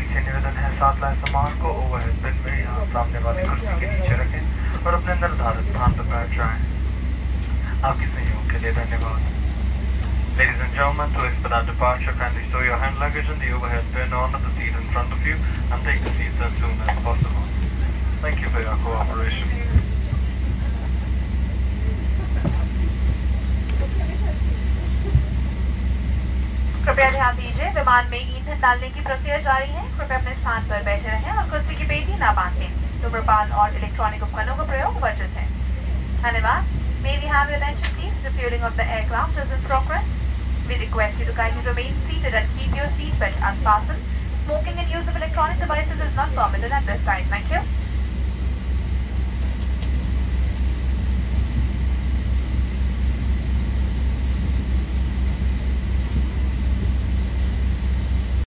से निवेदन है साथ लाए सामान को ओवरहेड बिन में यहाँ सामने वाली कुर्सी के नीचे रखें और अपने निर्धारित स्थान पर बैठ जाएं। आपके सहयोग के लिए धन्यवाद। Ladies and gentlemen, to expedite departure, kindly store your hand luggage in the overhead bin or under the seat in front of you and take the seats as soon as possible. Thank you for your cooperation. कृपया ध्यान दीजिए, विमान में ईंधन डालने की प्रक्रिया जारी है। कृपया अपने स्थान पर बैठे रहें और कुर्सी की पेटी न बांधें। धूम्रपान और इलेक्ट्रॉनिक उपकरणों का प्रयोग वर्जित है। धन्यवाद। May we have your attention please? Refueling of the aircraft is in progress. We request you to kindly remain seated and keep your seatbelt unfastened. Smoking and use of electronic devices is not permitted at this time. Thank you.